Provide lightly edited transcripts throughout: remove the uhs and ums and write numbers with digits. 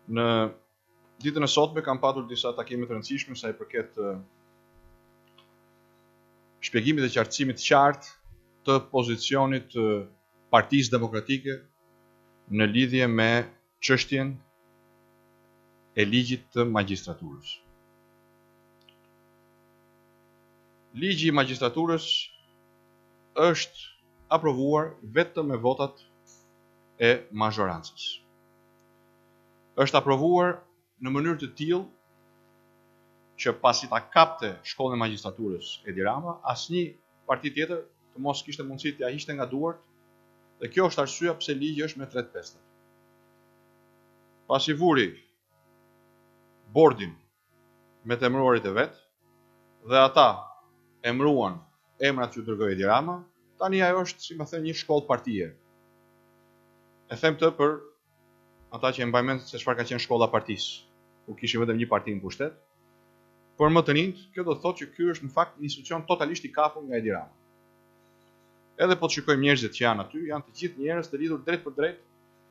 Në ditën e sotme kam patur disa takime të rëndësishme sa i përket shpjegimit dhe qartësimit qartë të pozicionit të Partisë Demokratike në lidhje me çështjen e ligjit të magjistraturës. Ligji i magjistraturës është aprovuar vetëm me votat e mazhorancës. Është aprovuar në mënyrë të tillë që pasi ta kapte shkollën e magjistraturës Edi Rama, asnjë parti tjetër të mos kishte mundësi t'ia hiqte nga duart, dhe kjo është arsyeja pse ligji është me 3/5. Pasi vuri bordin me të emëruarit e vet dhe ata emëruan emrat që dërgoi Edi Rama, tani ajo është, si më thënë, një shkollë partie. E them këtë për ata që e mbajnë mend se çfarë ka qenë shkolla partisë, ku kishim vetëm një parti në pushtet. Por më të rinjt, kjo do të thotë që ky është në fakt një institucion totalisht i kapur nga Edi Rama. Edhe po të shikojmë njerëzit që janë aty, janë të gjithë njerëz të lidhur drejt për drejt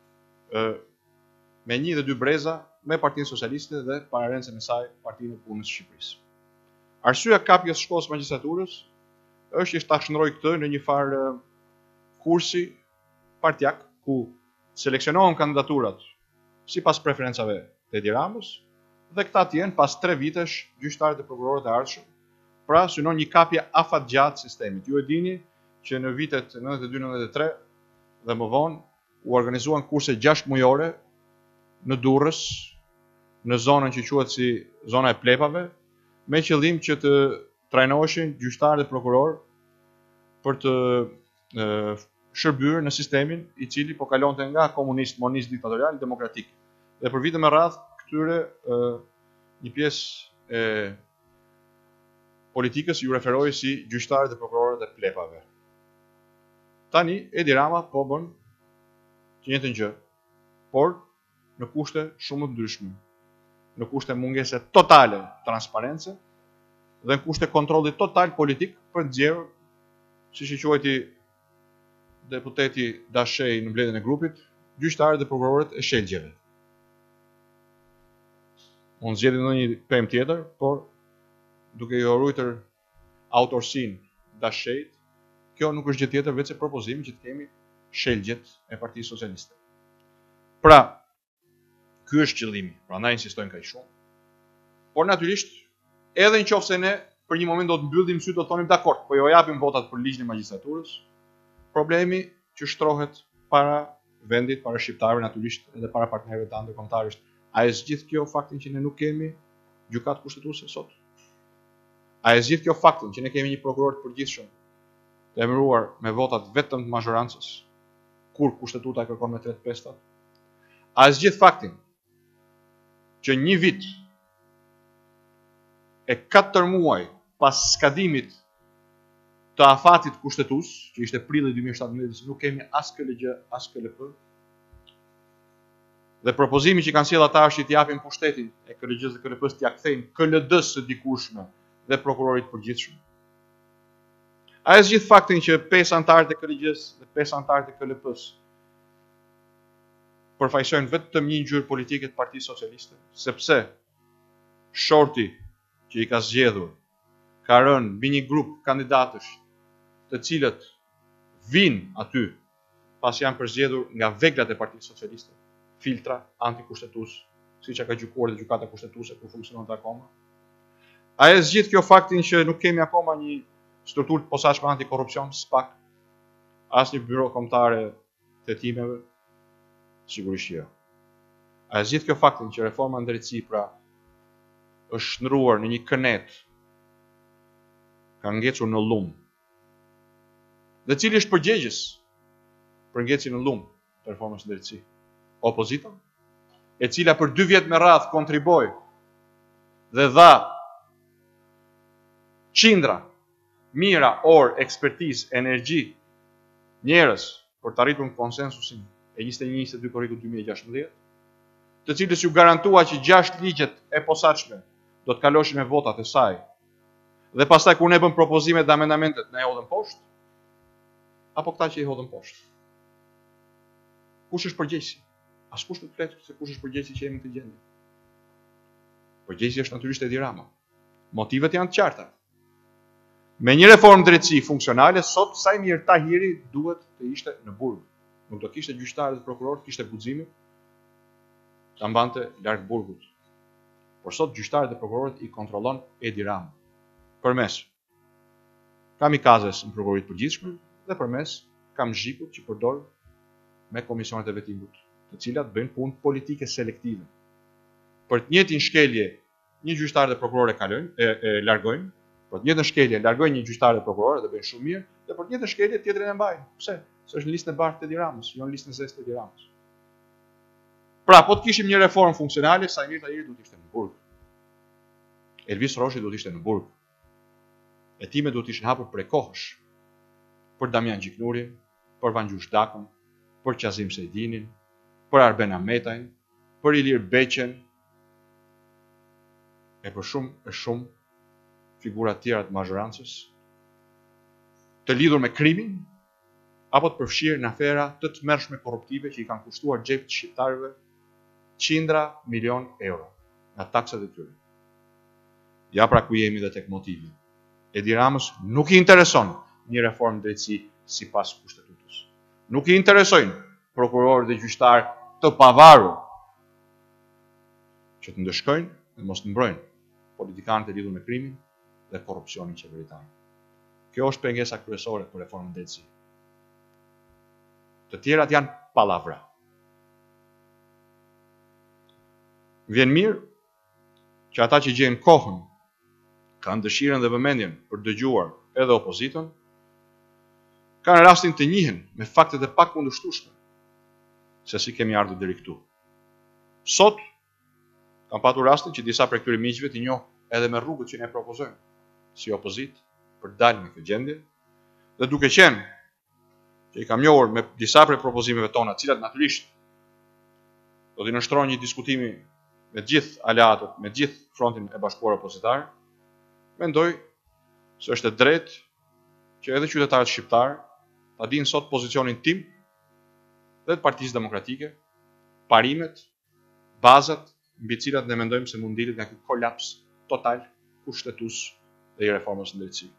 me 1 dhe 2 breza me Partinë Socialiste dhe pararencën e saj Partinë e Punës së Shqipërisë. Arsyeja kapjes së shkollës magjistraturës është që ta shndroi këtë në një farë kursi partjak ku seleksionohen kandidaturat sipas preferencave të Edi Ramës dhe këta të jenë pas 3 vitesh gjyqtarët e prokurorët e ardhshëm. Pra synon një kapje afatgjatë sistemit. Ju e dini që në vitet 92-93 dhe më vonë u organizuan kurse 6 mujore në Durrës, në zonën që quhet si zona e plepave, me qëllim që të trajnoheshin gjyqtarët e prokurorë për të shërbyer në sistemin i cili po kalonte nga komunist, monist, diktatorial, demokratik. Dhe për vite me radhë këtyre një pjesë e politikës ju referoi si gjyqtarët e prokurorët e plepave. Tani Edi Rama po bën të njëjtën gjë, por në kushte shumë të ndryshme, në kushte mungese totale transparence dhe në kushte kontrolli total politik për të nxjerrur, siç i quajti deputeti Dashej në mbledhjen e grupit, gjyqtarët dhe prokurorët e shelgjeve. Unë zgjidhi ndonjë pemë tjetër, por duke i ruajtur autorsinë Dashejt, kjo nuk është gjë tjetër veç se propozimi që të kemi shelgjet e Partisë Socialiste. Pra, ky është qëllimi, prandaj insistojmë kaq shumë. Por natyrisht, edhe nëse ne për një moment do të mbyllim sy, do të thonim dakord, po jo japim votat për ligjin e magjistraturës, problemi që shtrohet para vendit, para shqiptarëve natyrisht edhe para partnerëve tanë ndërkombëtar është: a e zgjidh kjo faktin që ne nuk kemi gjykatë kushtetuese sot? A e zgjidh kjo faktin që ne kemi një prokuror të përgjithshëm të emëruar me votat vetëm të mazhorancës, kur kushtetuta e kërkon me 3/5? A e zgjidh faktin që një vit e 4 muaj pas skadimit të afatit kushtetues, që ishte prilli 2017, nuk kemi as KLG, as KLP, dhe propozimi që kanë sjellë ata është që t'i japin pushtetin e KLG-s dhe KLP-s t'ia kthejnë KLD-s së dikushme dhe prokurorit përgjithshëm? A e zgjidh faktin që 5 antarët e KLG-s dhe 5 antarët e KLP-s përfaqësojnë vetëm një ngjyrë politike të Partisë Socialiste, sepse shorti që i ka zgjedhur ka rënë mbi një grup kandidatësh të cilët vinë aty pas janë përzgjedhur nga veglat e Partisë Socialiste, filtra antikushtetues, siç ka gjykuar dhe gjykata kushtetuese ku funksionon akoma? A e zgjidh kjo faktin që nuk kemi akoma një strukturë të posaçme antikorrupsion, SPAK, asnjë byro kombëtare të hetimeve? Sigurisht jo. A e zgjidh kjo faktin që reforma në drejtësi pra është shndruar në një kënet, ka ngecur në lum, dhe cili është përgjegjës për ngecjen në lum të reformës në drejtësi? Opozita, e cila për 2 vjet me radhë kontriboi dhe dha qindra mira orë ekspertizë, energji, njerëz për të arritur konsensusin e 21-22 korrikut 2016, të cilës ju garantua që 6 ligjet e posaçme do të kaloshin me votat e saj, dhe pastaj kur ne bëm propozimet dhe amendamentet, ne e hodhëm poshtë, apo këta që i hodhën poshtë? Kush është përgjegjësi? Askush nuk flet se kush është përgjegjësi që jemi në këtë gjendje. Përgjegjësi është natyrisht Edi Rama. Motivet janë të qarta. Me një reformë drejtësi funksionale, sot Sajmir Tahiri duhet të ishte në burg. Nuk do kishte gjyqtarë dhe prokurorë, kishte guximin ta mbante larg burgut. Por sot gjyqtarët dhe prokurorët i kontrollon Edi Rama përmes kamikazes në prokurorit përgjithshme dhe përmes kamzhikut që përdor me komisionet e vetimut, të cilat bëjnë punë politike selektive. Për të njëjtin shkelje, një gjyqtar dhe prokuror e largojnë, për të njëjtën shkelje largojnë një gjyqtar dhe prokuror dhe bëjnë shumë mirë, dhe për të njëjtën shkelje tjetrin e mbajnë. Pse? Se është në listën e bardhë të Edi Ramës, jo në listën e zezë të Edi Ramës. Pra, po të kishim një reformë funksionale, Sajmir Tahiri duhet ishte në burg. Elvis Roshi duhet ishte në burg. Hetimet duhet ishin hapur prej kohësh për Damian Gjiknurin, për Vangjush Dakën, për Qazim Sejdinin, për Arben Ahmetajn, për Ilir Beqen, e për shumë figura tjera të mazhorancës, të lidhur me krimin, apo të përfshirë në afera të tmerrshme korruptive që i kanë kushtuar xhepit shqiptarëve qindra milion euro nga taksat e tyre. Ja pra ku jemi dhe tek motivi. Edi Ramës nuk i intereson një reformë drejtësi sipas kushtetutës. Nuk i interesojnë prokurorë dhe gjyqtarë të pavarur që të ndëshkojnë dhe mos të mbrojnë politikanët e lidhur me krimin dhe korrupsionin qeveritar. Kjo është pengesa kryesore për reformën drejtësi. Të tjerat janë pallavra. Vjen mirë që ata që gjejnë kohën, kanë dëshirën dhe vëmendjen për dëgjuar edhe opozitën, kanë rastin të njihen me faktet e pakundërshtueshme se si kemi ardhur deri këtu. Sot kam patur rastin që disa prej këtyre miqve të njoh edhe me rrugët që ne propozojmë si opozitë për të dalë nga kjo gjendje, dhe duke qenë që i kam njohur me disa prej propozimeve tona, të cilat natyrisht do t'i nështrojnë një diskutimi me gjithë aleatët, me gjithë frontin e bashkuar opozitar, mendoj se është e drejtë që edhe qytetarët shqiptarë ta dinë sot pozicionin tim dhe të Partisë Demokratike, parimet, bazat mbi të cilat ne mendojmë se mund dilet nga ky kolaps total kushtetues dhe i reformës në drejtësi.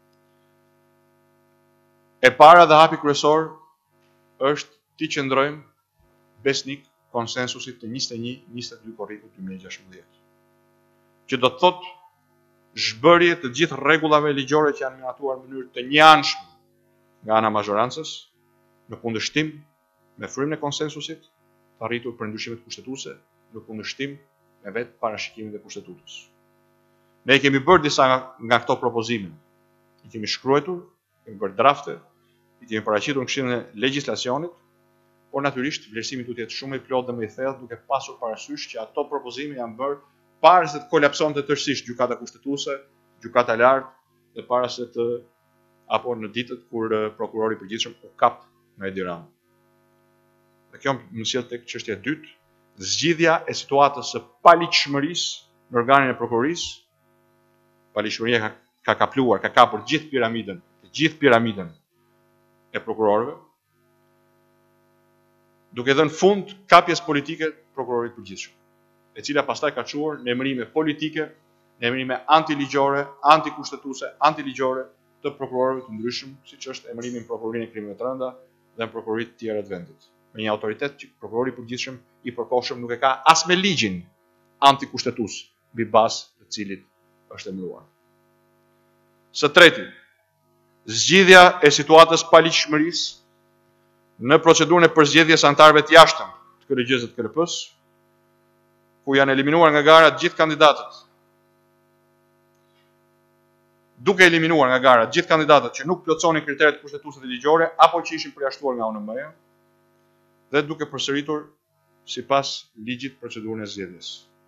E para dhe hapi kryesor është ti qëndrojmë besnik konsensusit të 21-22 korrikut 2016. Që do të thotë zhbërje të gjithë rregullave ligjore që janë miratuar në mënyrë të njëanshme nga ana mazhorancës, në kundërshtim me frymën e konsensusit të arritur për ndryshimet kushtetuese, në kundërshtim me vetë parashikimin e kushtetutës. Ne kemi bërë disa nga këto propozime. I kemi shkruar, kemi bërë drafte, i kemi paraqitur në Këshillin e Legjislacionit, por natyrisht vlerësimi duhet të jetë shumë i plotë dhe më i thellë, duke pasur parasysh që ato propozime janë bërë para se të kolapsonte tërësisht gjykata kushtetuese, gjykata e lartë, dhe para se të apo në ditët kur prokurori i përgjithshëm u kap nga Edi Rama. Dhe kjo më sjell tek çështja e dytë, zgjidhja e situatës së paligjshmërisë në organin e prokurorisë. Paligjshmëria ka kapluar, ka kapur gjithë piramidën e prokurorëve, duke dhënë fund kapjes politike të prokurorit përgjithshëm, e cila pastaj ka çuar në emërime politike, në emërime antiligjore, antikushtetuese, antiligjore të prokurorëve të ndryshëm, siç është emërimi në prokurorinë e krimeve të rënda dhe në prokuroritë të tjera të vendit. Me një autoritet që prokurori i përgjithshëm i përkohshëm nuk e ka as me ligjin antikushtetues mbi bazë të cilit është emëruar. Së treti, zgjidhja e situatës paligjshmërisë në procedurën e përzgjedhjes anëtarëve të jashtëm të KLG-së të KLP-s, ku janë eliminuar nga gara të gjithë kandidatët. Duke eliminuar nga gara të gjithë kandidatët që nuk plotësonin kriteret kushtetuese dhe ligjore apo që ishin përjashtuar nga ONM-ja, dhe duke përsëritur sipas ligjit procedurën e zgjedhjes.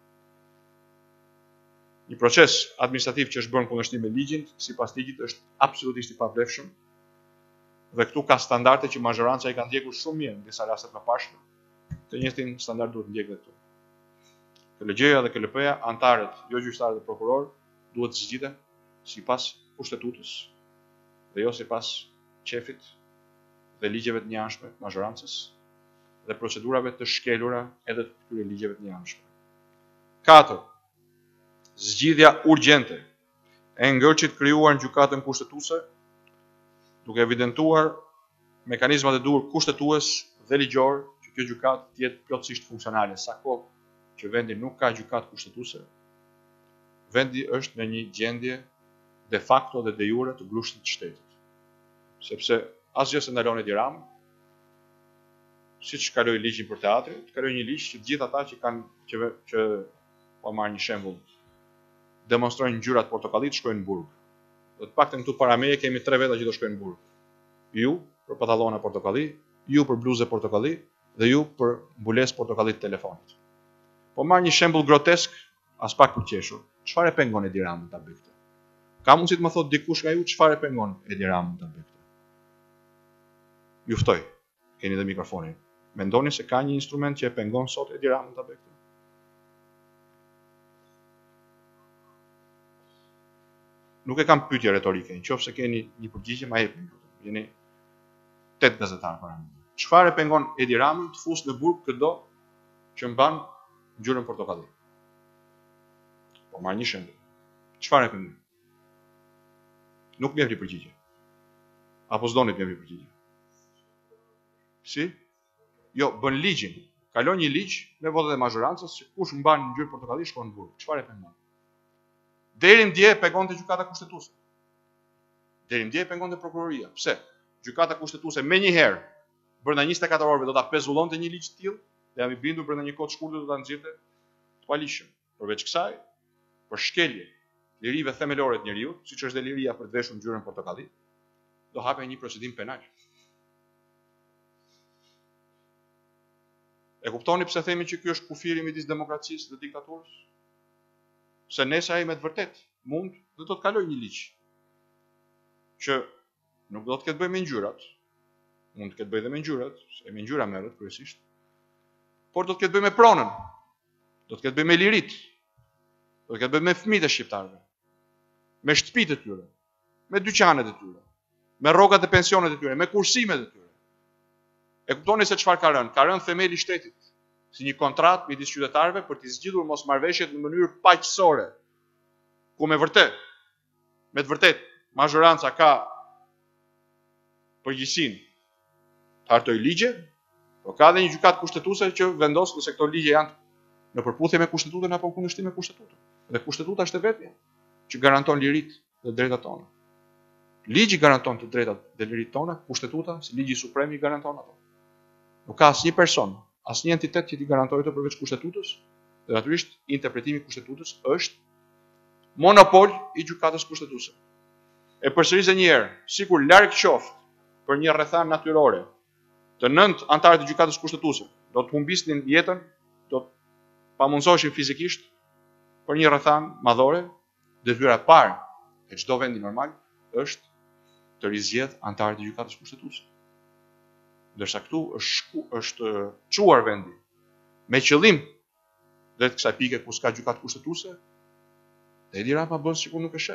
Një proces administrativ që është bërë në kundërshtim me ligjin, sipas ligjit është absolutisht i pavlefshëm, dhe këtu ka standarde që mazhoranca i kanë ndjekur shumë mirë në disa raste të mëparshme. Të njëjtin standard duhet ndjekë këtu. KLG-ja dhe KLP-ja, antarët, jo gjyqtarë dhe prokuror, duhet të zgjidhen sipas kushtetutës dhe jo sipas qefit dhe ligjeve të njëanshme të mazhorancës. dhe procedurave të shkelura edhe të këtyre ligjeve të njëanshme. 4. Zgjidhja urgjente e ngërçit krijuar në gjykatën kushtetuese, duke evidentuar mekanizmat e duhur kushtetues dhe ligjor që kjo gjykatë të jetë plotësisht funksionale. Sa kohë që vendi nuk ka gjykatë kushtetuese, vendi është në një gjendje de facto dhe de jure të grushtit të shtetit. Sepse asgjë se ndalon Edi Rama, siç kaloi ligjin për teatrin, të kaloi një ligj që të gjithë ata që po marr një shembull, demonstrojnë ngjyrat portokallit shkojnë në burg. Do të paktën këtu para meje kemi 3 veta që do shkojnë në burg. Ju për pantallona portokalli, ju për bluzë portokalli dhe ju për mbulesë portokallit të telefonit. Po marr një shembull grotesk, as pak për qeshur. Çfarë e pengon Edi Ramën ta bëjë këtë? Ka mundësi të më thotë dikush nga ju çfarë e pengon Edi Ramën ta bëjë këtë? Ju ftoj, keni dhe mikrofonin. Mendoni se ka një instrument që e pengon sot Edi Ramën ta bëjë këtë? Nuk e kam pyetje retorike, nëse keni një përgjigje ma jepni. Jeni 8 gazetarë para mendje. Çfarë e pengon Edi Ramën të fusë në burg këdo që mban ngjyrën portokalli? Po marr një shembull. Çfarë e pengon? Nuk më jepni përgjigje. Apo s'doni të më jepni përgjigje? Si? Jo, bën ligjin. Kalon një ligj me votat e mazhorancës që kush mban ngjyrë portokalli shkon në burg. Çfarë e pengon? Deri m'dje pengonte gjykata kushtetuese. Deri m'dje pengonte prokuroria. Pse? Gjykata kushtetuese menjëherë brenda 24 orëve do ta pezullonte një ligj të tillë, dhe jam i bindur brenda një kohë të shkurtër do ta nxirrte të paligjshëm. Përveç kësaj, për shkelje lirive themelore të njeriut, siç është dhe liria për të veshur ngjyrën portokalli, do hapej një procedim penal. E kuptoni pse themi që ky është kufiri midis demokracisë dhe diktaturës? Se nesër ai me të vërtet mund dhe do të kaloj një ligj që nuk do të ketë bëjë me ngjyrat, mund të ketë bëjë dhe me ngjyrat, se me ngjyra merret kryesisht, por do të ketë bëjë me pronën, do të ketë bëjë me lirit, do të ketë bëjë me fëmijët e shqiptarëve, me shtëpitë e tyre, me dyqanet e tyre, me rrogat e pensionet e tyre, me kursimet e tyre. E kuptoni se çfarë ka rënë? Ka rënë themeli i shtetit, si një kontratë midis qytetarëve për të zgjidhur mosmarrveshjet në mënyrë paqësore, ku me të vërtet, mazhoranca ka përgjegjësinë të hartojë ligje, por ka dhe një gjykatë kushtetuese që vendos nëse këto ligje janë në përputhje me kushtetutën apo në kundërshtim me kushtetutën. Dhe kushtetuta është e vetmja që garanton liritë dhe drejtat tona. Ligji garanton të drejtat dhe liritë tona, kushtetuta, si ligji suprem i garanton ato. Nuk ka asnjë person, asnjë entitet që t'i garantojë të përveç kushtetutës, dhe natyrisht interpretimi i kushtetutës është monopol i gjykatës kushtetuese. E përsëris edhe një herë, sikur larg qoftë për një rrethan natyrore, të 9 anëtarët e gjykatës kushtetuese do të humbisnin jetën, do të pamundsoheshin fizikisht për një rrethan madhore, detyra e parë e çdo vendi normal është të rizgjedh anëtarët e gjykatës kushtetuese. Ndërsa këtu është çuar vendi me qëllim drejt kësaj pike ku s'ka gjykatë kushtetuese, dhe Edi Rama bën sikur nuk e sheh.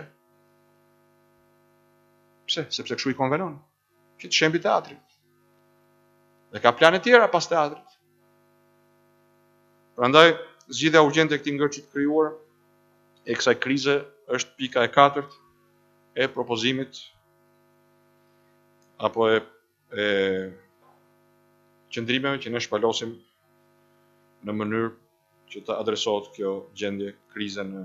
Pse? Sepse kështu i konvenon. Që të shembi teatrit. Dhe ka plane tjera pas teatrit. Prandaj, zgjidhja urgjente e këtij ngërçi të krijuar e kësaj krize është pika e 4 e propozimit apo e qëndrimeve që ne shpalosim në mënyrë që të adresohet kjo gjendje, krize në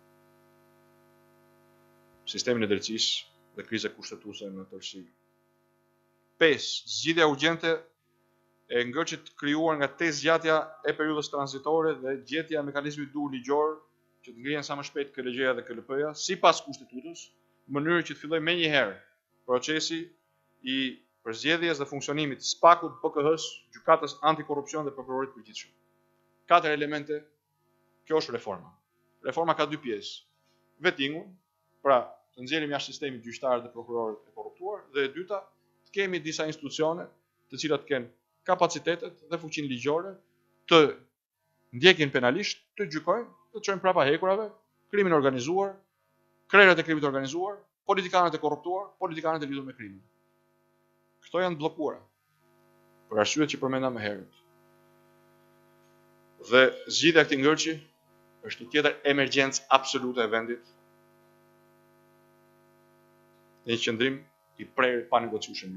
sistemin e drejtësisë dhe krize kushtetuese në tërësi. 5. Zgjidhja urgjente e ngërçit të krijuar nga zgjatja e periudhës tranzitore dhe gjetja e mekanizmit duhur ligjor që të ngrihen sa më shpejt KLG-ja dhe KLP-ja sipas kushtetutës, në mënyrë që të fillojë menjëherë procesi i përzgjedhjes dhe funksionimit SPAK-ut, BKH-s, gjykatës antikorrupsion dhe prokurorit përgjithshëm. 4 elemente. Kjo është reforma. Reforma ka 2 pjesë. Vettingun, pra të nxjerrim jashtë sistemit gjyqtarët dhe prokurorët e korruptuar, dhe e dyta, të kemi disa institucione të cilat kanë kapacitetet dhe fuqinë ligjore të ndjekin penalisht, të gjykojnë, të çojnë prapa hekurave, krimin organizuar, krerët e krimit organizuar, politikanët e korruptuar, politikanët e lidhur me krimin. Këto janë bllokuara. Për arsyet që përmenda më herët. Dhe zgjidhja e këtij ngërçi është një tjetër emergjencë absolute e vendit. Një qëndrim i prerë pa negociueshëm.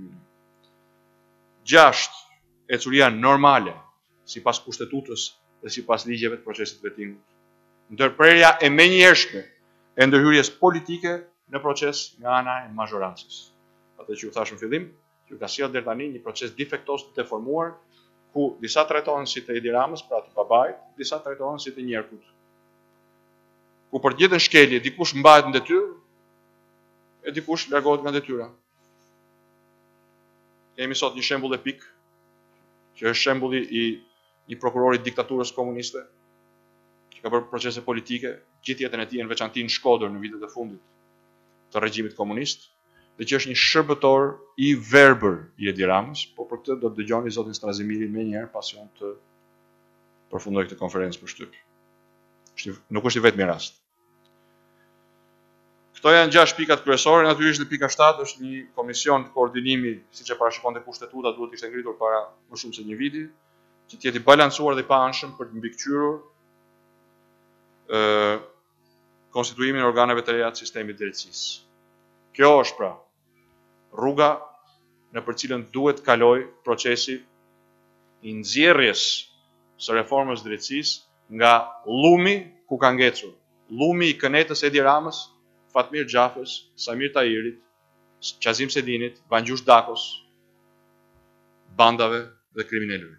6. Ecuria normale sipas kushtetutës dhe sipas ligjeve të procesit vettingut. Ndërprerja e menjëhershme e ndërhyrjes politike në proces nga ana e mazhorancës. Atë që ju thash në fillim, që ka sjellë deri tani një proces defektos të deformuar, ku disa trajtohen si të Edi Ramës, pra të babait, disa trajtohen si të njerëkut. Ku për të njëjtën shkelje dikush mbahet në detyrë e dikush largohet nga detyra. Kemi sot një shembull epik, që është shembulli i një prokurori diktaturës komuniste, që ka bërë procese politike, gjithë jetën e tij në veçantë në Shkodër në vitet e fundit të regjimit komunist, dhe që është një shërbëtor i verbër i Edi Ramës, po për këtë do të dëgjoni zotin Strazimilin më njëherë pasi unë të përfundoj këtë konferencë për shtyp. Nuk është i vetmi rast. Këto janë 6 pikat kryesore, natyrisht dhe pika 7 është një komision të koordinimi, siç e parashikonte kushtetuta, duhet të ishte ngritur para më shumë se një viti, që të jetë i balancuar dhe i paanshëm për të mbikëqyrur konstituimin e organeve të reja të sistemit drejtësisë. Kjo është pra rruga në për cilën duhet kaloj procesi i nxjerrjes së reformës drejtësisë nga llumi ku ka ngecur. Llumi i kënetës Edi Ramës, Fatmir Xhafës, Samir Tahirit, Qazim Sedinit, Vangjush Dakos, bandave dhe kriminalëve.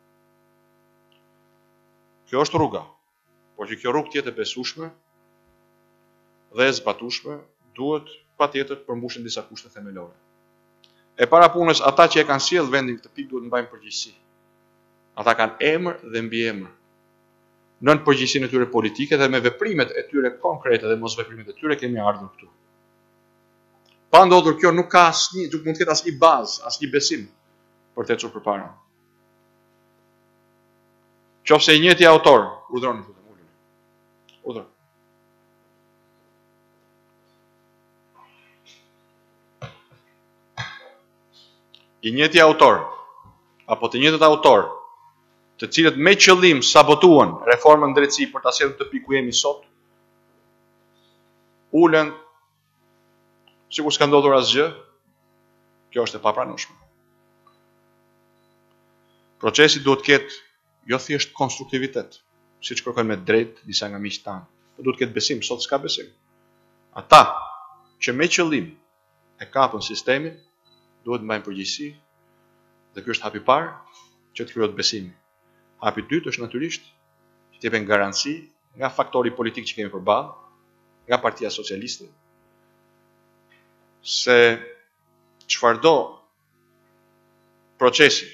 Kjo është rruga, por që kjo rrugë të jetë e besueshme dhe e zbatueshme, duhet patjetër të përmbushen disa kushte themelore. E para punës, ata që e kanë sjellë vendin këtë pikë duhet të mbajnë përgjegjësi. Ata kanë emër dhe mbiemër. Nën përgjegjësinë e tyre politike dhe me veprimet e tyre konkrete dhe mos veprimet e tyre kemi ardhur këtu. Pa ndodhur kjo nuk ka asnjë, nuk mund të ketë asnjë bazë, asnjë besim për të ecur përpara. Qofse i njëjti autor, urdhëroni futem. Urdhër. I njëjti autor apo të njëjtët autor, të cilët me qëllim sabotuan reformën drejtësi për ta sjellur të pikë ku jemi sot, ulen sikur s'ka ndodhur asgjë, kjo është e papranueshme. Procesi duhet të ketë jo thjesht konstruktivitet, siç kërkojnë me drejt disa nga miqtë tanë, por duhet të ketë besim, sot s'ka besim. Ata që me qëllim e kapën sistemin, duhet të mbajnë përgjegjësi, dhe ky është hapi i parë që të krijohet besimi. Hapi i dytë është natyrisht që të jepen garanci nga faktori politik që kemi përballë, nga Partia Socialiste, se çfarëdo procesi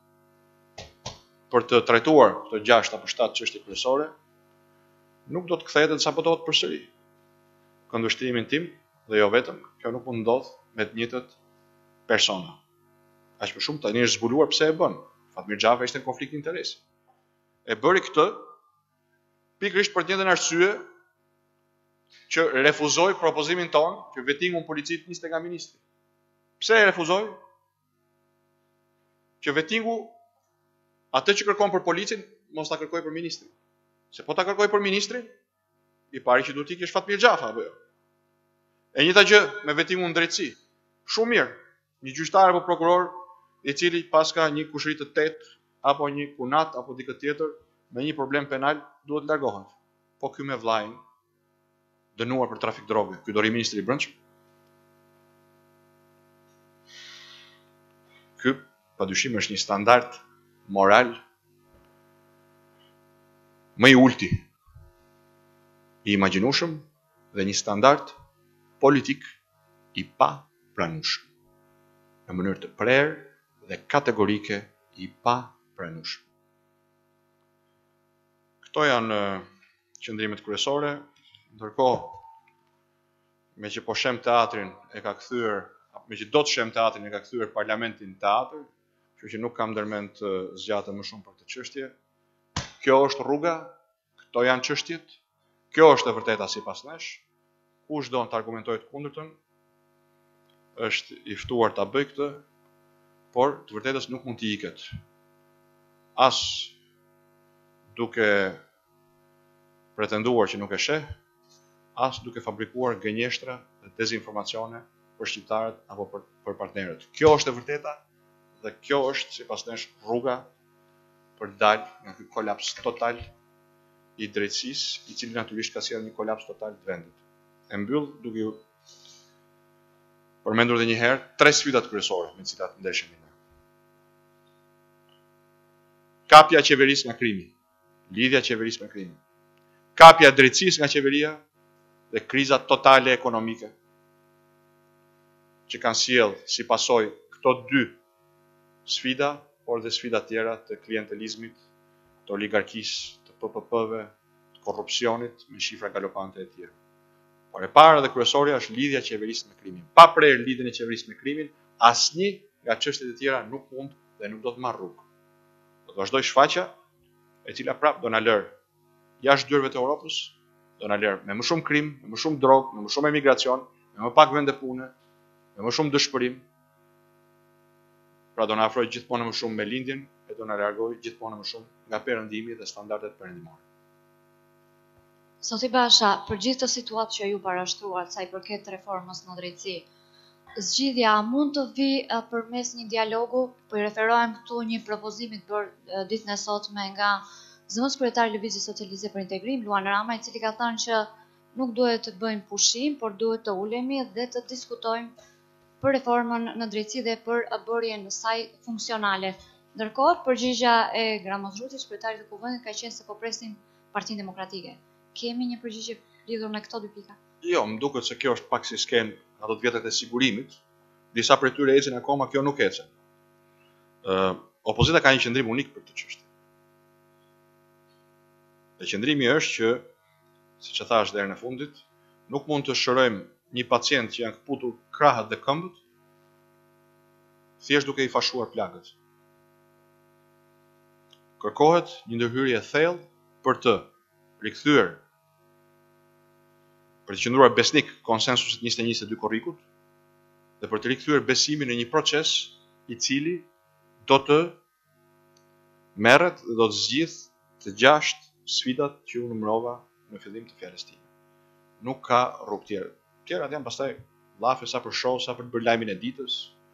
për të trajtuar këto 6 apo 7 çështje kryesore nuk do të kthehet dhe sabotohet përsëri. Këndvështrimin tim dhe jo vetëm, kjo nuk mund ndodh me të njëjtët persona. Aq më shumë tani është zbuluar pse e bën. Fatmir Xhafa ishte në konflikt interesi. E bëri këtë pikërisht për të njëjtën arsye që refuzoi propozimin ton që vettingun policit niste nga ministri. Pse e refuzoi? Që vettingu atë që kërkon për policin mos ta kërkoj për ministrin. Se po ta kërkoj për ministrin, i pari që duhet ikë është Fatmir Xhafa apo jo. E njëjta gjë me vettingun drejtësi. Shumë mirë. Një gjyqtar apo prokuror i cili pas ka një kushëri të tetë apo një kunat apo dikë tjetër me një problem penal duhet largohet. Po ky me vllajin dënuar për trafik droge, ky do ri ministri i brendshëm. Ky padyshim është një standard moral më i ulti i imagjinueshëm dhe një standard politik i papranueshëm në mënyrë të prerë dhe kategorike i papranueshëm. Këto janë qëndrimet kryesore, ndërkohë me që po shem teatrin e ka kthyer, me që do të shem teatrin e ka kthyer parlamentin në teatr, kështu që nuk kam ndërmend të zgjatem më shumë për këtë çështje. Kjo është rruga, këto janë çështjet, kjo është e vërteta sipas nesh. Kush do të argumentojë të kundërtën, është i ftuar ta bëjë këtë, por të vërtetës nuk mund të iket as duke pretenduar që nuk e sheh, as duke fabrikuar gënjeshtra dhe dezinformacione për shqiptarët apo për partnerët. Kjo është e vërteta dhe kjo është sipas nesh rruga për dalë nga ky kolaps total i drejtësisë, i cili natyrisht ka sjellë një kolaps total të vendit. E mbyll duke ju përmendur edhe një herë 3 sfidat kryesore me të cilat ndeshemi ne. Kapja e qeverisë nga krimi, lidhja e qeverisë me krimin. Kapja e drejtësisë nga qeveria dhe kriza totale ekonomike që kanë sjellë si pasojë këto 2 sfida, por dhe sfida tjera të klientelizmit, të oligarkisë, të PPP-ve, të korrupsionit me shifra galopante e tjera. Por e para dhe kryesorja është lidhja e qeverisë me krimin. Pa prerë lidhjen e qeverisë me krimin, asnjë nga çështjet e tjera nuk mund dhe nuk do të marrë rrugë. Do të vazhdoj shfaqja e cila prap do na lër jashtë dyerve të Europës, do na lër me më shumë krim, me më shumë drogë, me më shumë emigracion, me më pak vende pune, me më shumë dëshpërim. Pra do na afrojë gjithmonë më shumë me lindjen e do na largojë gjithmonë më shumë nga perëndimi dhe standardet perëndimore. Zoti Basha, për gjithë të situatë që ju parashtruat sa i përket reformës në drejtësi, zgjidhja mund të vi përmes një dialogu, po i referohem këtu një propozimit për ditën e sotme nga zëvendës kryetari i Lëvizjes Socialiste për Integrim, Luan Rama, i cili ka thënë që nuk duhet të bëjmë pushim, por duhet të ulemi dhe të diskutojmë për reformën në drejtësi dhe për bërjen e saj funksionale. Ndërkohë, përgjigjja e Gramos Rutit, kryetarit të Kuvendit, ka qenë se po presin Partinë Demokratike. Kemi një përgjigje lidhur me këto 2 pika? Jo, më duket se kjo është pak si sken ato të vjetrat e sigurimit. Disa prej tyre ecën akoma, kjo nuk ecën. Opozita ka një qendrim unik për këtë çështje. Dhe qendrimi është që, siç e thash deri në fundit, nuk mund të shërojmë një pacient që janë kputur krahët dhe këmbët, thjesht duke i fashuar plagët. Kërkohet një ndërhyrje thellë për të rikthyer, për të qëndruar besnik konsensusit 21-22 korrikut dhe për të rikthyer besimin në një proces i cili do të merret dhe do të zgjidh të 6 sfidat që unë numërova në fillim të fjalës time. Nuk ka rrugë tjetër. Tjerat janë pastaj llafe sa për show, sa për të bërë lajmin e ditës,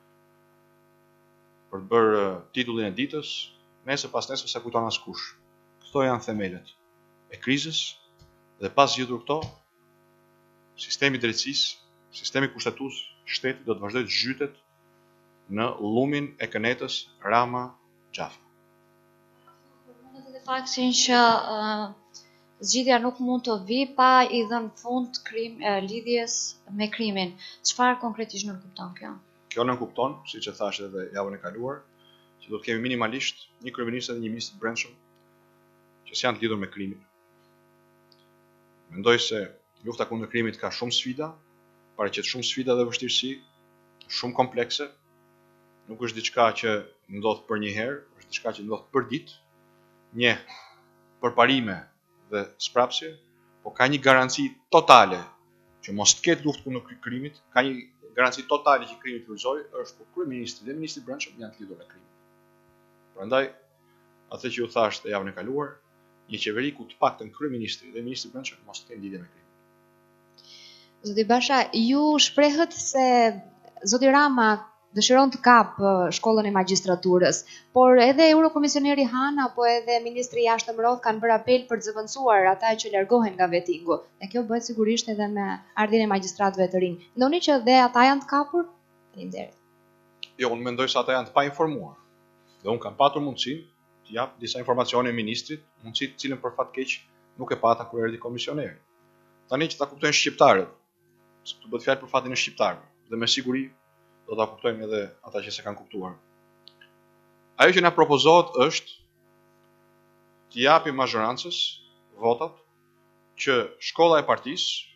për të bërë titullin e ditës, nesër pas nesër sa kujton askush. Këto janë themelet e krizës dhe pas zgjidhur këto, sistemi drejtësisë, sistemi kushtetues, shteti do të vazhdojë të zhytet në llumin e kënetës Rama-Xhafa. Përmendet edhe faktin që zgjidhja nuk mund të vi pa i dhënë fund lidhjes me krimin. Çfarë konkretisht nënkupton kjo? Kjo nënkupton, siç e thash edhe javën e kaluar, që do të kemi minimalisht një kryeminist dhe një ministër brendshëm që janë të lidhur me krimin. Mendoj se lufta kundër krimit ka shumë sfida, paraqet shumë sfida dhe vështirësi, shumë komplekse. Nuk është diçka që ndodh për një herë, është diçka që ndodh për ditë, një përparime dhe sprapsje, po ka një garanci totale që mos të ketë luftë kundër krimit, ka një garanci totale që krimi të kryqëzojë, është kur kryeministri dhe ministri i brendshëm janë të lidhur me krimin. Prandaj, atë që ju thash të javën e kaluar, një qeveri ku të paktën kryeministri dhe ministri i brendshëm mos të kenë lidhje me krimin. Zoti Basha, ju shprehët se Zoti Rama dëshiron të kapë shkollën e magjistraturës, por edhe Eurokomisioneri Han apo edhe Ministri i Jashtëm Rodh kanë bërë apel për të zëvendësuar ata që largohen nga vetingu. Dhe kjo bëhet sigurisht edhe me ardhjen e magjistratëve të rinj. Ndoni që dhe ata janë të kapur? Faleminderit. Jo, unë mendoj se ata janë të painformuar. Dhe unë kam patur mundësinë të jap disa informacione ministrit, mundësi të cilën për fat keq nuk e pata kur erdhi komisioneri. Tani që ta kuptojnë shqiptarët, të bëhet fjalë për fatin e shqiptarëve, dhe me siguri do ta kuptojmë edhe ata që s'e kanë kuptuar. Ajo që na propozohet është të japim mazhorancës votat që shkolla e partisë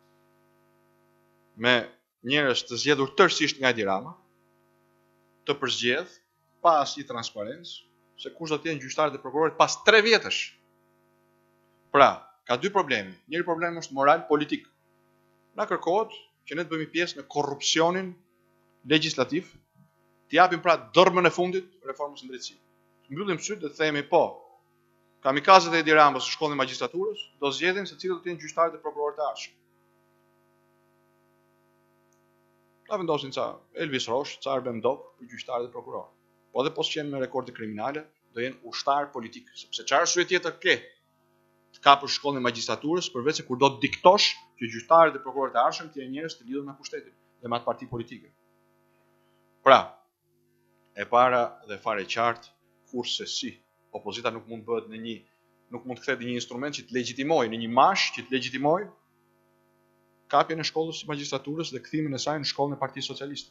me njerëz të zgjedhur tërësisht nga Edi Rama të përzgjedh pa asnjë transparencë se kush do të jenë gjyqtarët dhe prokurorët pas 3 vjetësh. Pra, ka 2 probleme. Njëri problem është moral politik. Na kërkohet që ne të bëhemi pjesë në korrupsionin legjislativ, të japim pra dërmën e fundit reformës në drejtësi. Të mbyllim syt dhe të themi po, kamikazet e Edi Ramës në shkollën e magjistraturës do zgjedhin se cilët do të jenë gjyqtarët e prokurorët e ardhshëm. Ta vendosin ca Elvis Rosh, ca Arben Dok për gjyqtarët e prokurorë. Po edhe pos qenë me rekorde kriminale, do jenë ushtar politik, sepse çfarë arsye tjetër ke të kapësh shkollën e magjistraturës përveç se kur do të diktosh që gjyqtarët e prokurorët e ardhshëm të jenë njerëz të lidhur me pushtetin dhe me atë parti politike. Pra, e para dhe fare qartë, kurse si opozita nuk mund bëhet nuk mund të kthehet në një instrument që të legjitimojë, në një mash që të legjitimojë kapjen e shkollës së magjistraturës dhe kthimin e saj në shkollën e Partisë Socialiste.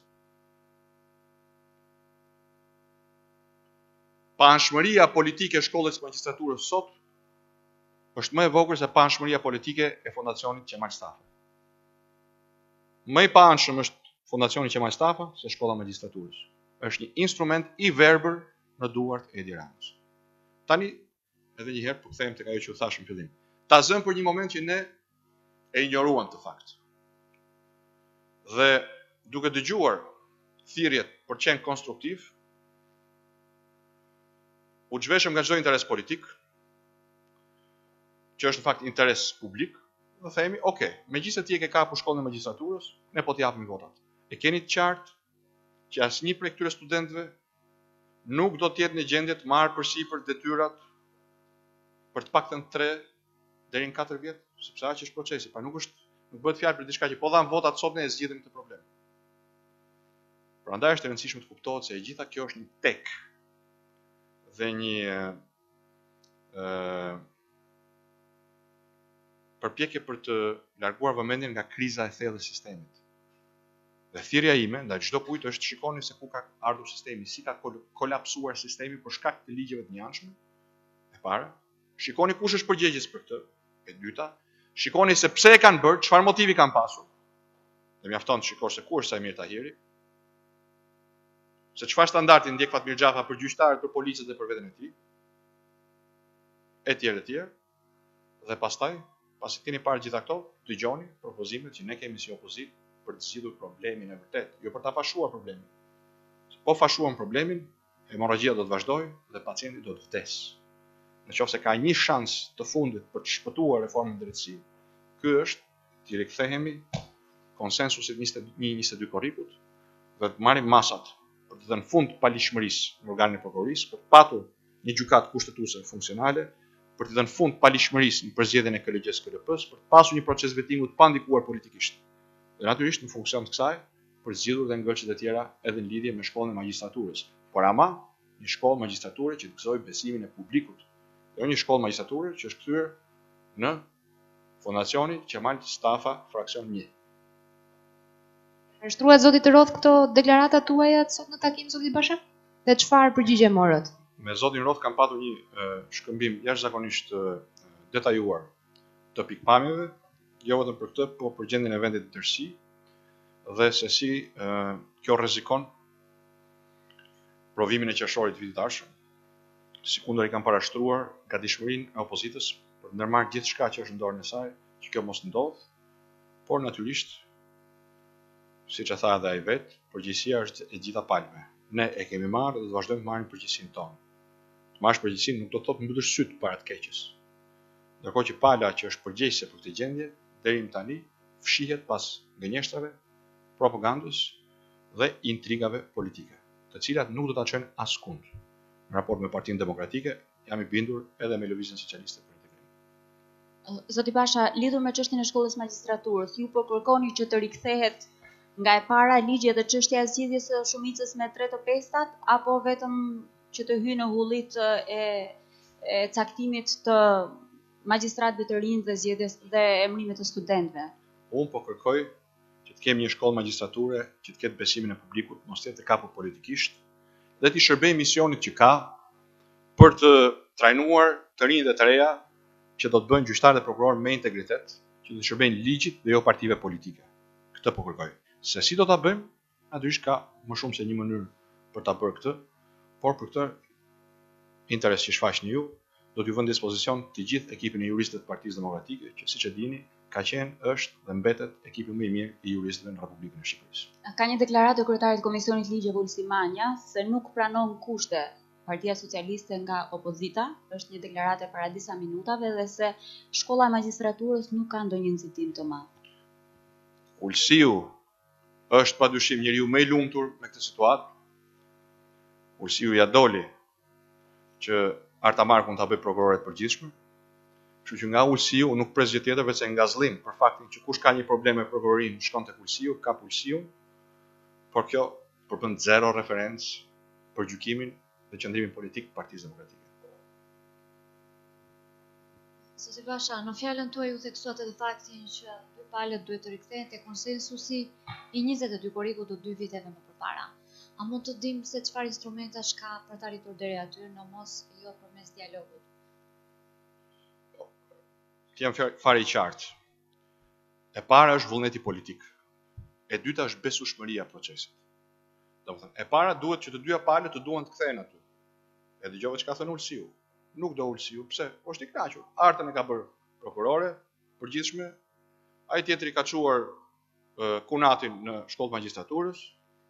Paanshmëria politike e shkollës së magjistraturës sot është më e vogël se paanshmëria politike e Fondacionit Qemal Stafa. Më i paanshëm është Fondacioni Qemal Stafa se shkolla e magjistraturës. Është një instrument i verbër në duart e Edi Ramës. Tani, edhe një herë, po kthehem tek ajo që u thash në fillim. Ta zëm për një moment që ne e injoruan të fakt. Dhe duke dëgjuar thirrjet për qenë konstruktiv, u zhveshëm nga çdo interes politik, që është në fakt interes publik, dhe themi, okay, megjithëse ti e ke kapur shkollën e magjistraturës, ne po t'i japim votat. E keni të qartë që asnjë prej këtyre studentëve nuk do të jetë në gjendje të marrë përsipër detyrat për të paktën 3 deri në 4 vjet, sepse aq është procesi, pra nuk bëhet fjalë për diçka që po dhan votat sot ne e zgjidhim këtë problem. Prandaj është e rëndësishme të kuptohet se e gjitha kjo është një tek dhe një përpjekje për të larguar vëmendjen nga kriza e thellë e sistemit. Dhe thirrja ime ndaj çdo kujt është shikoni se ku ka ardhur sistemi, si ka kolapsuar sistemi për shkak të ligjeve të njanshme. E para, shikoni kush është përgjegjës për këtë. E dyta, shikoni se pse e kanë bërë, çfarë motivi kanë pasur. Dhe mjafton të shikosh se ku është Samir Tahiri. Se çfarë standardi ndjek Fatmir Xhafa për gjyqtarët, për policët dhe për veten e tij. Etj. Dhe pastaj, pasi keni parë gjitha këto, dëgjoni propozimet që ne kemi si opozitë për të zgjidhur problemin e vërtet, jo për ta fashuar problemin. Po fashuam problemin, hemorragjia do të vazhdojë dhe pacienti do të vdesë. Nëse ka një shans të fundit për të shpëtuar reformën e drejtësisë, ky është të rikthehemi konsensusit 21-22 korrikut dhe të marrim masat për të dhënë fund palishmërisë në organin e prokurorisë, për të patur një gjykatë kushtetuese funksionale, për të dhënë fund palishmërisë në përzgjedhjen e KLG-s KLP-s, për të pasur një proces vetingu të pandikuar politikisht. Dhe natyrisht në funksion të kësaj, për zgjidhur dhe ngërçet e tjera edhe në lidhje me shkollën e magjistraturës. Por ama, një shkollë magjistrature që të gëzojë besimin e publikut. Jo një shkollë magjistrature që është kthyer në Fondacioni Qemal Stafa fraksion 1. Shtruat zoti të Rodh këto deklarata tuaja sot në takim zoti Basha? Dhe çfarë përgjigje morët? Me zotin Rodh kam patur një shkëmbim jashtëzakonisht detajuar të pikpamjeve, jo vetëm për këtë, po për gjendjen e vendit të tërësi dhe se si kjo rrezikon provimin e qershorit vitit ardhshëm. Sikundër i kam parashtruar gatishmërinë e opozitës për të ndërmarrë gjithçka që është në dorën e saj, që kjo mos ndodh, por natyrisht, siç e tha edhe ai vet, përgjegjësia është e gjitha palëve. Ne e kemi marrë dhe do vazhdojmë të marrim përgjegjësinë tonë. Të marrësh përgjegjësinë nuk do të thotë mbyllësh syt para të keqes. Ndërkohë që pala që është përgjegjëse për këtë gjendje, deri më tani fshihet pas gënjeshtrave, propagandës dhe intrigave politike, të cilat nuk do ta çojnë askund. Në raport me Partinë Demokratike, jam i bindur edhe me Lëvizjen Socialiste për integrim. Zoti Basha, lidhur me çështjen e shkollës magjistraturës, ju po kërkoni që të rikthehet nga e para ligji dhe çështja e zgjidhjes së shumicës me 3/5, apo vetëm që të hyjë në hullit e caktimit të magjistratëve të rinj dhe zgjedhjes dhe emërimit të studentëve? Unë po kërkoj që të kemi një shkollë magjistrature që të ketë besimin e publikut, mos të jetë e kapur politikisht, dhe të shërbej misionit që ka për të trajnuar të rinjt dhe të reja që do të bëjnë gjyqtarë dhe prokurorë me integritet, që do të shërbejnë ligjit dhe jo partive politike. Këtë po kërkoj. Se si do ta bëjmë, natyrisht ka më shumë se një mënyrë për ta bërë këtë, por për këtë interes që shfaqni ju, do t'ju vënë dispozicion të gjithë ekipin e juristëve të Partisë Demokratike, që siç e dini, ka qenë, është dhe mbetet ekipi më i mirë i juristëve në Republikën e Shqipërisë. Ka një deklaratë e kryetarit të Komisionit Ligje Vulsi Manja se nuk pranon kushte Partia Socialiste nga opozita, është një deklarate para disa minutave dhe se shkolla e magjistraturës nuk ka ndonjë nxitim të madh. Ulsiu është padyshim njeriu më i lumtur me këtë situatë. Ulsiu ja doli që Arta Markun ta bëj prokurore të përgjithshme. Kështu që nga Ulsiu nuk pres gjë tjetër veç se ngazllim për faktin që kush ka një problem me prokurorin shkon tek Ulsiu, kap Ulsiu. Por kjo përmend zero referencë për gjykimin dhe qëndrimin politik të Partisë Demokratike. Zoti Basha, në fjalën tuaj u theksuat edhe faktin që dy palët duhet të rikthehen te konsensusi i 22 korrikut të 2 viteve më përpara. A mund të dim se çfarë instrumentash ka për të arritur deri aty, në mos jo përmes dialogut? Të jam fare i qartë. E para është vullneti politik. E dyta është besueshmëria e procesit. Domethënë, e para duhet që të dyja palët të duan të kthehen aty. E dëgjova çka thon Ulsiu. Nuk do Ulsiu, pse? Është i kënaqur. Artën e ka bërë prokurore, përgjithshme. Ai tjetri ka çuar Kunatin në shkollë magjistraturës.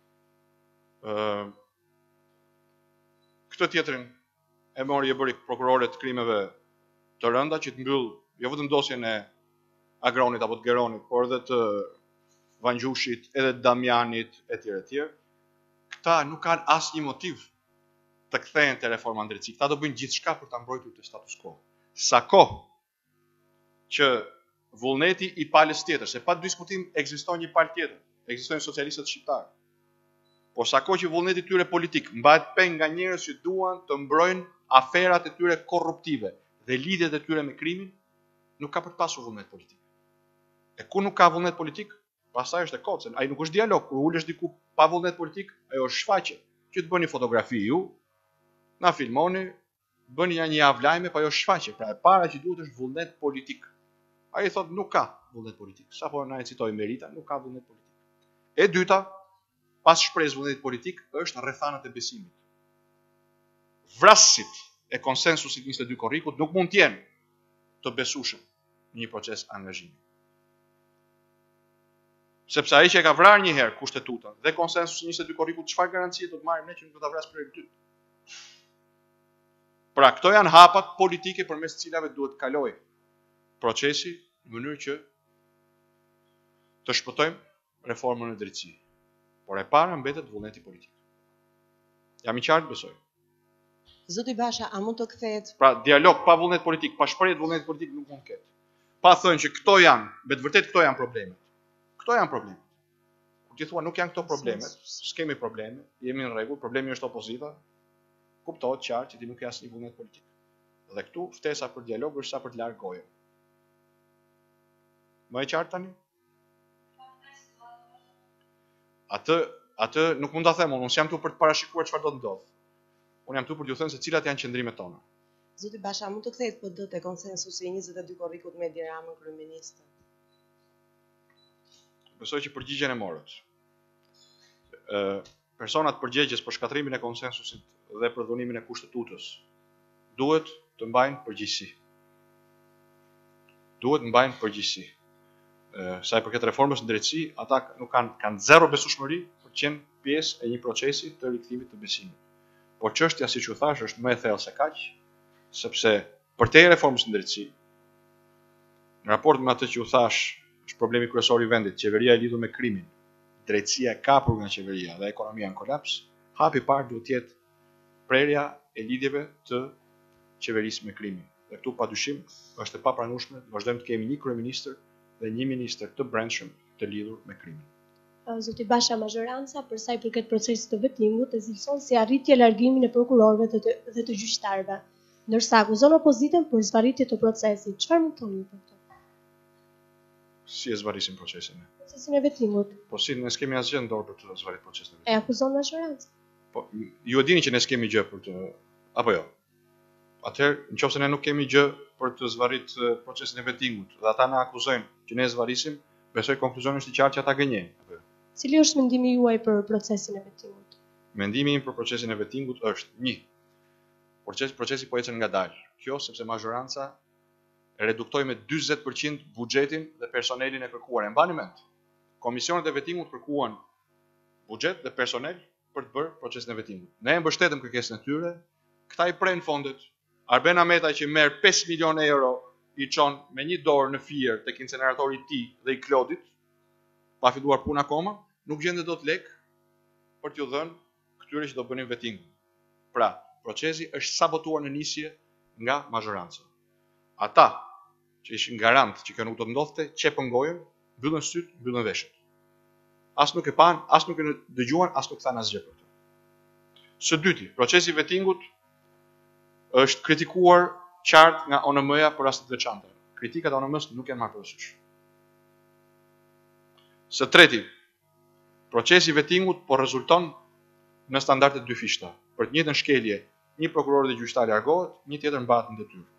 Këtë tjetrin e mori e bëri prokurore të krimeve të rënda që të mbyll jo vetëm dosjen e Agronit apo të Geronit, por edhe të Vangjushit, edhe të Damjanit etj. Këta nuk kanë asnjë motiv të kthehen te reforma në drejtësi. Këta do bëjnë gjithçka për ta mbrojtur të status quo. Sa kohë që vullneti i palës tjetër, se pa diskutim ekziston një palë tjetër, ekzistojnë socialistët shqiptarë. Por sa kohë që vullneti tyre politik mbahet peng nga njerëz që duan të mbrojnë aferat e tyre korruptive dhe lidhjet e tyre me krimin, nuk ka për të pasur vullnet politik. E ku nuk ka vullnet politik, pastaj është e kocën. Ai nuk është dialog, kur ulesh diku pa vullnet politik, ajo është shfaqje. Që të bëni fotografi ju, na filmoni, bëni një javë lajme, po ajo është shfaqje. Pra e para që duhet është vullnet politik. Ai thotë nuk ka vullnet politik. Sapo na e citoi Merita, nuk ka vullnet politik. E dyta, pas shpresë vullnetit politik, është rrethanat e besimit. Vrasësit e konsensusit 22 korrikut nuk mund të jenë të besueshëm në një proces angazhimi. Sepse ai që e ka vrarë një herë kushtetutën dhe konsensusin 22 korrikut, çfarë garancie do të marrim ne që nuk do ta vrasë për herë të dytë? Pra, këto janë hapat politike përmes të cilave duhet të kalojë procesi në mënyrë që të shpëtojmë reformën e drejtësi. Por e para mbetet vullneti politik. Jam i qartë, besoj. Zoti Basha, a mund të kthehet? Pra, dialog pa vullnet politik, pa shprehje të vullnetit politik nuk mund të ketë. Pa thënë që këto janë, me të vërtetë këto janë problemet. Këto janë problemet. Kur ti thua nuk janë këto problemet, s'kemi probleme, jemi në rregull, problemi është opozita. Kuptohet qartë që ti nuk ke asnjë vullnet politik. Dhe këtu ftesa për dialog është sa për të larë gojën. Më e qartë tani? Atë nuk mund ta them, unë jam këtu për të parashikuar çfarë do të ndodhë. Unë jam këtu për t'ju thënë se cilat janë qëndrimet tona. Zoti Basha, mund të kthehet PD te konsensusi i 22 korrikut me Edi Ramën kryeminist? Besoj që përgjigjen e morët. Personat përgjegjës për shkatrimin e konsensusit dhe për dhunimin e kushtetutës duhet të mbajnë përgjegjësi. Sa i përket reformës në drejtësi, ata nuk kanë zero besueshmëri për të qenë pjesë e një procesi të rikthimit të besimit. Por çështja, siç u thash, është më e thellë se kaq, sepse përtej reformës në drejtësi, në raport me atë që u thash, është problemi kryesor i vendit, qeveria e lidhur me krimin, drejtësia e kapur nga qeveria dhe ekonomia në kolaps, hapi i parë duhet të jetë prerja e lidhjeve të qeverisë me krimin. Dhe këtu padyshim është e papranueshme të vazhdojmë të kemi një kryeministër dhe një ministër të brendshëm të lidhur me krimin. Zoti Basha, mazhoranca për sa i përket procesit të vettingut e cilëson si arritje largimin e prokurorëve dhe të gjyqtarëve, ndërsa akuzon opozitën për zvarritje të procesit. Çfarë mund të thoni për këtë? Si e zvarrisim procesin? Procesin e vettingut. Po si ne s'kemi asgjë në dorë për të zvarrit procesin. E akuzon mazhoranca. Po ju e dini që ne s'kemi gjë për të, apo jo? Atëherë, nëse ne nuk kemi gjë për të zvarrit procesin e vettingut dhe ata na akuzojnë që ne zvarrisim, besoj konkluzoni është i qartë që ata gënjejnë. Cili është mendimi juaj për procesin e vettingut? Mendimi im për procesin e vettingut është 1. Procesi po ecën ngadalë. Kjo sepse mazhoranca reduktoi me 40% buxhetin dhe personelin e kërkuar. E mbani mend. Komisionet e vettingut kërkuan buxhet dhe personel për të bërë procesin e vettingut. Ne e mbështetëm kërkesën e tyre Këta i prenë fondet. Arben Ahmeta që merr 5 milion euro i çon me një dorë në Fier tek incineratori i tij dhe i Klodit, pa filluar punë akoma, nuk gjendet dot lek për t'ju dhënë këtyre që do bënin vetting. Pra, procesi është sabotuar në nisje nga mazhoranca. Ata që ishin garant që kjo nuk do të ndodhte, qepën gojën, mbyllën syt, mbyllën veshët. As nuk e pan, as nuk e dëgjuan, as nuk thanë asgjë për këtë. Së dyti, procesi i vettingut është kritikuar qartë nga ONM-ja për rastet veçanta. Kritikat e ONM-s nuk janë marrë parasysh. Së treti, procesi i vettingut po rezulton në standarde dyfishta. Për të njëjtën shkelje, një prokuror dhe gjyqtar largohet, një tjetër mbahet në detyrë.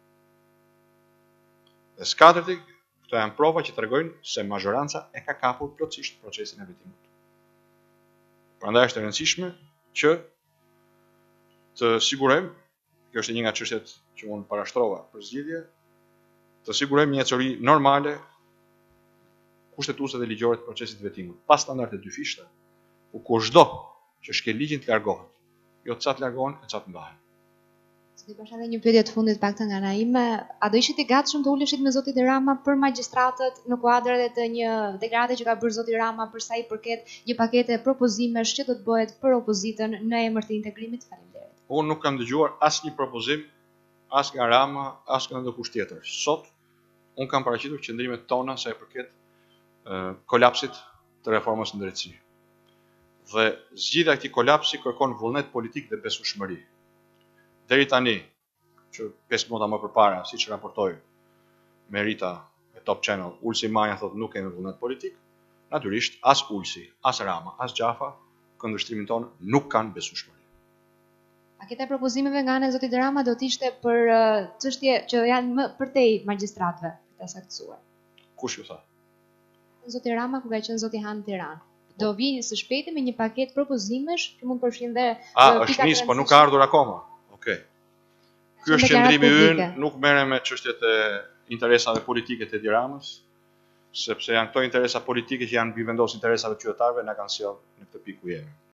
Dhe së katërti, këto janë prova që tregojnë se mazhoranca e ka kapur plotësisht procesin e vettingut. Prandaj është e rëndësishme që të sigurojmë, kjo është një nga çështjet që unë parashtrova për zgjidhje, të sigurojmë një ecori normale, kushtetuese dhe ligjore të procesit të vettingut, pas standarde dyfishta, ku kushdo që shkel ligjin të largohet, jo ca të largohen e ca të mbahen. Zoti Basha, edhe një pyetje të fundit paktën nga ana ime, a do ishit i gatshëm të uleshit me zotin Rama për magjistratët në kuadër edhe të një deklarate që ka bërë zoti Rama për sa i përket një pakete propozimesh që do të bëhet për opozitën në emër të integrimit? Faleminderit. Unë nuk kam dëgjuar asnjë propozim as nga Rama, as nga ndonjë tjetër. Sot unë kam paraqitur qëndrimet tona sa i përket kolapsit të reformës në drejtësi. Dhe zgjidhja e këtij kolapsi kërkon vullnet politik dhe besueshmëri. Deri tani, që 5 minuta më përpara, siç raportoi Merita e Top Channel, Ulsi Maja thotë nuk kemi vullnet politik, natyrisht as Ulsi, as Rama, as Gjafa, këndvështrimin tonë nuk kanë besueshmëri. Paketa e propozimeve nga ana e zotit Rama do të ishte për çështje që janë më përtej magjistratëve, të saktësuar. Kush ju tha? Zoti Rama kur ka qenë zoti Han në Tiranë. Do vi së shpejti me një paketë propozimesh që mund të përfshijnë dhe është nis, po nuk ka ardhur akoma. Okej. Ky është qëndrimi ynë, nuk merrem me çështjet e interesave politike të Edi Ramës, sepse janë këto interesa politike që janë mbi vendos interesave të qytetarëve, na kanë sjellë në këtë pikë ku jemi.